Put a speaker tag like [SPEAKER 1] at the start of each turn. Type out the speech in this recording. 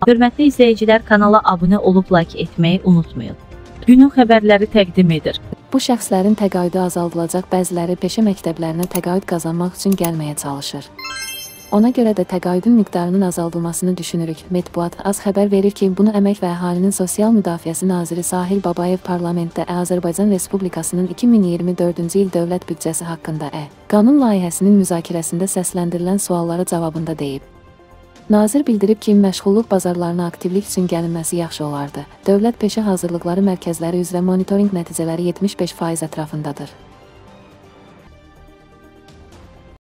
[SPEAKER 1] Hörmətli izləyicilər, kanala abunə olub like etməyi unutmayın. Günün xəbərləri təqdim edir.
[SPEAKER 2] Bu şəxslərin təqaüdü azaldılacaq, bəziləri peşə məktəblərinə təqaüd qazanmaq üçün gəlməyə çalışır. Ona görə də təqaüdün miqdarının azaldılmasını düşünürük. Mətbuat az xəbər verir ki, bunu Əmək və Əhalinin Sosial Müdafiəsi Naziri Sahil Babayev parlamentdə Azərbaycan Respublikasının 2024-cü il dövlət büdcəsi haqqında qanun layihəsinin müzakirəsində səsləndirilən suallara cavabında deyib. Nazir bildirib ki, məşğulluq bazarlarına aktivlik üçün gəlinməsi yaxşı olardı. Dövlət Peşə Hazırlıqları Mərkəzləri üzrə monitorinq nəticələri 75% ətrafındadır.